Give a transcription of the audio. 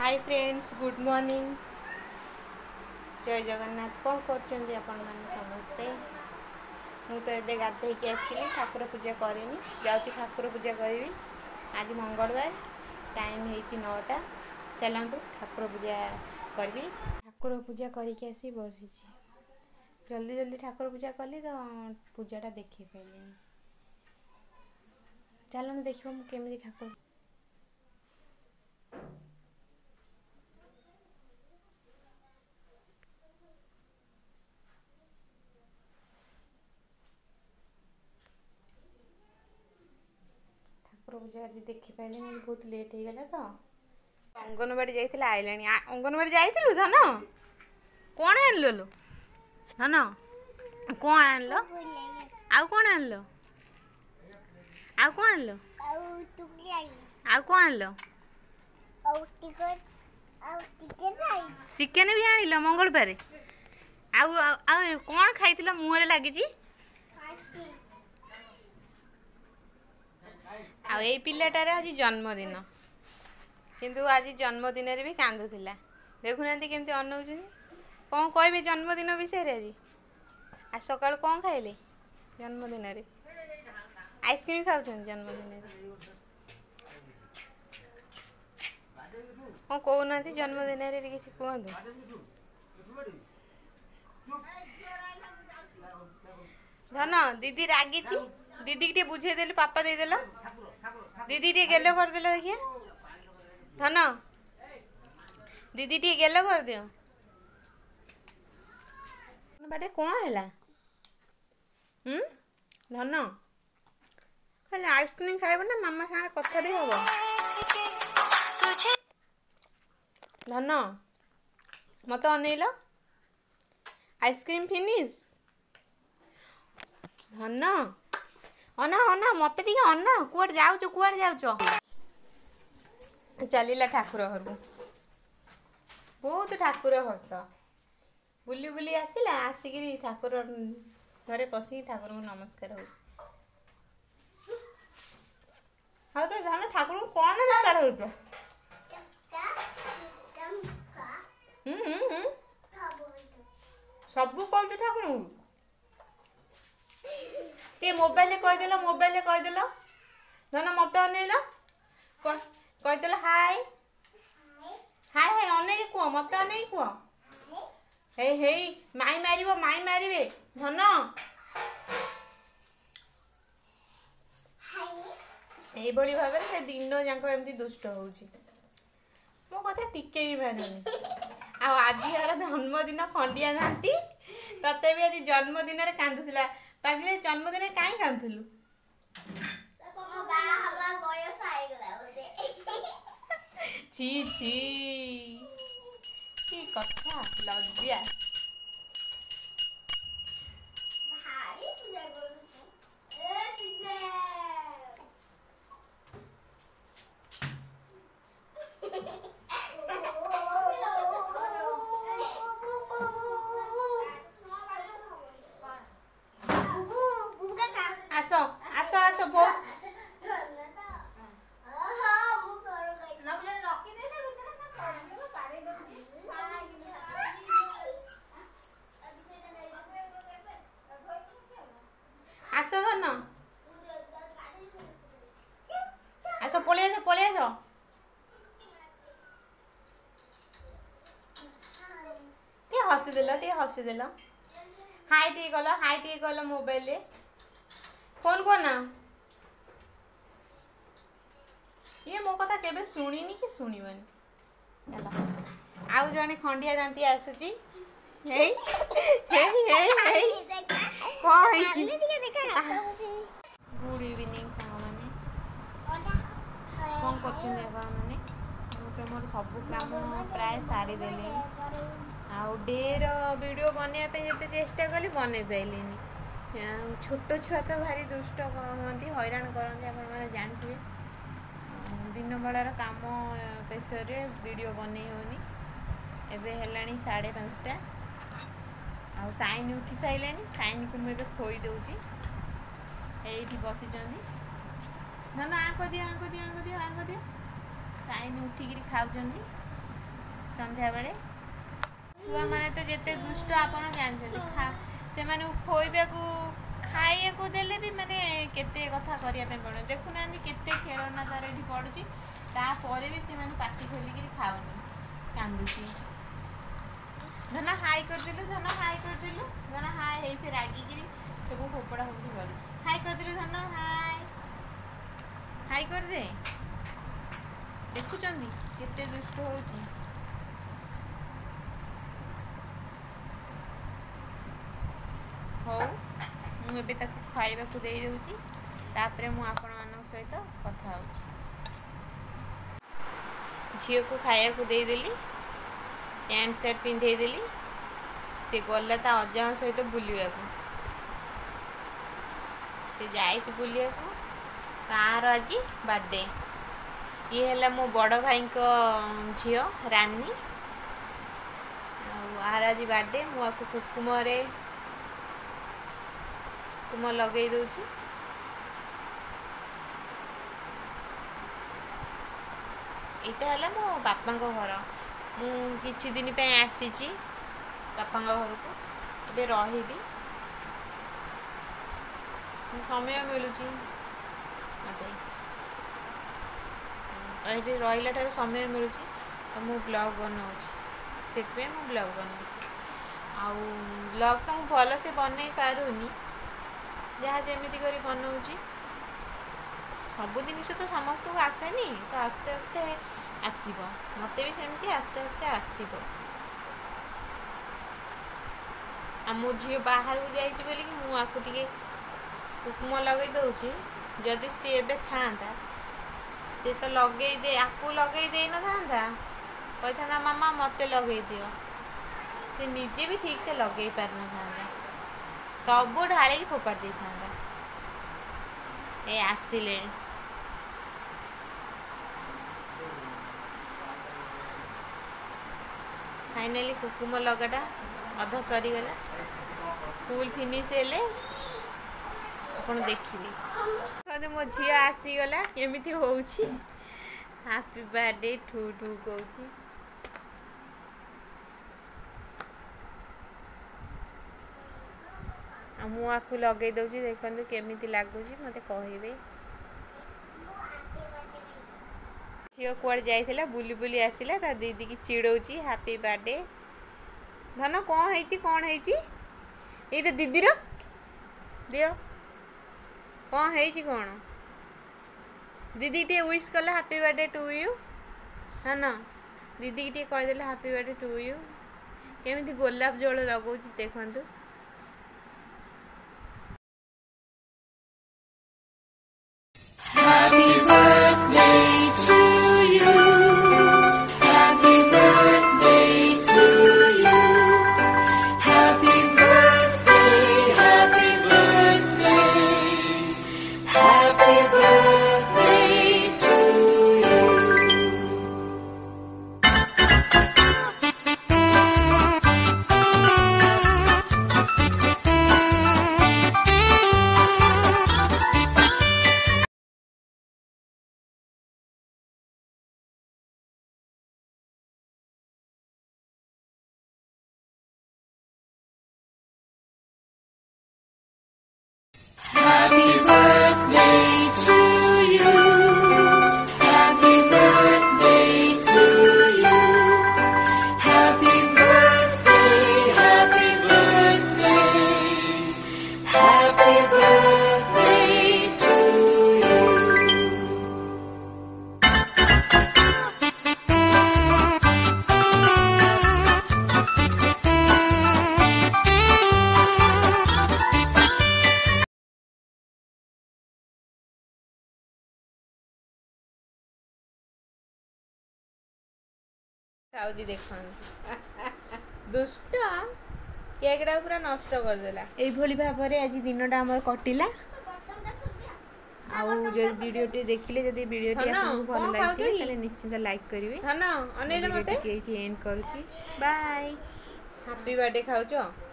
Hi friends, good morning, जय जगन्नाथ। कौन करछंती आपण माने समस्ते? मु तो एबे गाधे के आसिली, ठाकुर पूजा करिनी, जाउची ठाकुर पूजा करिवी। आज मंगलवार, टाइम हेची 9टा। चलंतु ठाकुर पूजा करबी। ठाकुर पूजा करिके आसी बसिची। जल्दी जल्दी ठाकुर पूजा कली तो पूजाटा देखि पाइलिनी। चलंतु देखिबो मु केमिति ठाकुर पूजा आज देखी पाइले। बहुत लेट हो गला तो अंगनवाड़ी जाइथिला आइलानी। अंगनवाड़ी जाइथिलु धन? कोन आनलो लो धन? कोन आनलो? आउ कोन आनलो? आउ कोन आनलो? आउ टुकली आई। आउ कोन आनलो? आउ चिकन भी आनिलो मंगलवार। आउ आउ कोन खाइथिलो मुहरे लागिची? आई पिलाटार आज जन्मदिन, किंतु आज जन्मदिन भी कांदुला। देखुना केमती अनौच। कौन कहे जन्मदिन विषय? आज सका कौन खाइले जन्मदिन? आइसक्रीम खाऊ जन्मदिन। कौन कहना जन्मदिन किसी कहतु। धन दीदी रागी, दीदी के बुझेदेलु, पापा देदेल। दीदी टे गेलो कर दिलो। देखिए धन, दीदी टे गेलो कर दियो। बाटे कौन है धन? खाली आइसक्रीम खाइब ना मामा सागे कथा भी हम? धन मत अनेल, आइसक्रीम फिनिश। धन अना अना मत टी अना। कुआड़ जाऊच कुआड़ जाऊच? चलिला ठाकुर घर को। बहुत ठाकुर भक्त बुली बुली आसिला। आसिकी ठाकुर घरे पशिकी ठाकुर को नमस्कार हो। हाँ तो धन ठाकुर को कौन नमस्कार हो? सबू कह ठाकुर को टे मोबाइल कहीदेल, मोबाइल कहीदेल। धन मत अनेल, कहीदेल हाय हाय हाय अनेक कह, मत अनेक कह। हे हे माई मारिबो, माई मारिबे। धन यही भाव से दिन जाक एमती दुष्ट होउची। मो कथा टिके भी मानुनी। आज यार जन्मदिन खंडिया नाती, तते भी आज जन्मदिन रे कांदुला। पागले जन्मदिन कहीं कांदुलु? छी छी की कथा लज्जा। आसो आसो आसो बहुत आसो धन आसो पलि आसो पलि आसो। टे हसीदेल, टे हसीदेल। हाय टे कल, हाय टे कल मोबाइल फोन करना। ये मो कथा केबे सुनिनी कि सुनिबनी ହେଲା। आउ जने खंडिया दांती आसुची। हेई हेई हेई हेई कौन हेची? गुड इवनिंग सांग माने। कौन करछिन बाबा माने? मु तो मोर सब काम प्राय सारी देली। आउ डेर वीडियो बने पे जते चेष्टा कली बने पाइलिनी। छोट छुआ तो भारी दुष्ट कहती, हैरान करती। आप जानते दिन बेलार कम प्रेसर वीडियो बने होनी। एबे हेलानी 5:30। आ साइन उठी सारे। साइन को मुझे खोई दूची। ये बसी धन आंक दियो आंक दियो आंक दियो आंक दियो। साइन उठिकी खाऊँ। संध्या बेले छुआ मैंने तो जिते दुष्ट आप जानते से खोबा को खाइया को देले भी माने केते कथा करने पड़े देखुना केते खेलना तार ये पड़ुची तापर भी से पाटी खोलिक खाऊनी कांदुची धना हाई करदेलु धना हाई करदेलु धना हाई है से रागिकी सब फोपड़ा फोपड़ी कर हाई करदेलु धना हाई हाई कर दे देखुचंदी केते दुष्ट होची हो मुझे खाइबा को दे दूची तापरे मु आपण मान सहित कथा होची झील को खाया को दे देली पैंट शर्ट पिंधे देली से गला ता अजा सहित बुलिया को से जाई बुलिया को तार आज बर्थडे ये है मो बड़ भाई को झील रानी आर आज बर्थडे मुझे कुकुम कुकुम लगे दूची यहाँ है मो बापा घर मुझे दिन पे आसी बापा घर को ए रही समय मिलूँ मत ये रहा ठार समय मिलूँ तो मु ब्लॉग बनाऊँ से ब्लॉग बनाऊँ आउ ब्लॉग तो मुझे भल से बन पारूनी जहाँ जमी कर बनाऊँ सब जिन तो समस्त को आसेनी तो आस्ते आस्ते आसब मत भी सेमती आस्ते आस्ते आसब मो झी बाहर को जाइए मुझे कुकुम लगे दूसरी जदि सी ए था सी तो लगे दे आपको लगे दे न था कही था मामा मत लगे दियो सी निजे भी ठीक से लगे पार न था सब ढाल फोपाड़ दे था ए आसिले फाइनाली कुकुम लगाटा अधा सरीगला फुल फिनिश हेले अपन देखिए मो झी आसीगला एमती होची हैप्पी बर्थडे ठू ठू कहूँ मुझे लगे दूसरी देखो केमी लगुच मत कहे झील कुआड़े जाइला बुली बुली आसला ता दीदी की चिड़ौची हैप्पी बर्थडे धन कौन है दीदी रो दियो कौन है कौन दीदी टे विश कला हैप्पी बर्थडे टू यू है ना दीदी की कहीदेला हैप्पी बर्थडे टू यू केमी गोलाप जल लगौची देखु Happy birthday to you. Happy birthday to you. Happy birthday, happy birthday. Happy birthday to you. Happy birthday to you. Happy birthday to you. Happy birthday, happy birthday. Happy birthday to you. खाऊजी देख दुष्ट केकटा पूरा नष्ट करदेला यही भाव में आज दिनटा आम कटिला video देखिले जदि वीडियो भल लगे निश्चिंत लाइक करेंगे एंड करुच्ची बाय हैप्पी बर्थडे खाऊच।